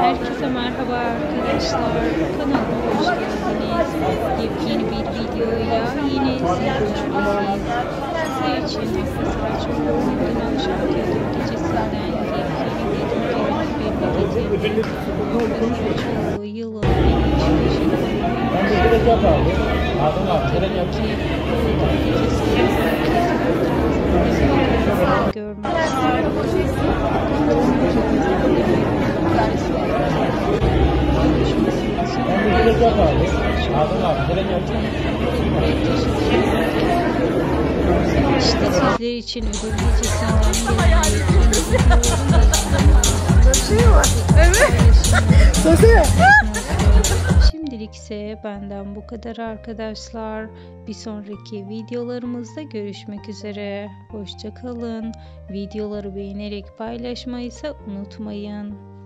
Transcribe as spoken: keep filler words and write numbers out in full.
Herkese merhaba arkadaşlar. Kanalıma hoş geldiniz. Yepyeni bir videoyla yine sizlerleyiz. Sizler için hafta sıra çok yorumlardan oluşan Tiyatro Gecesi'nden yepyeni bir videoyu getirdik. Çoğu yılı en iyi çıkışını görmek İşte sizler için ödül gecesinden Evet. Şimdilik ise benden bu kadar arkadaşlar. Bir sonraki videolarımızda görüşmek üzere. Hoşça kalın. Videoları beğenerek paylaşmayı ise unutmayın.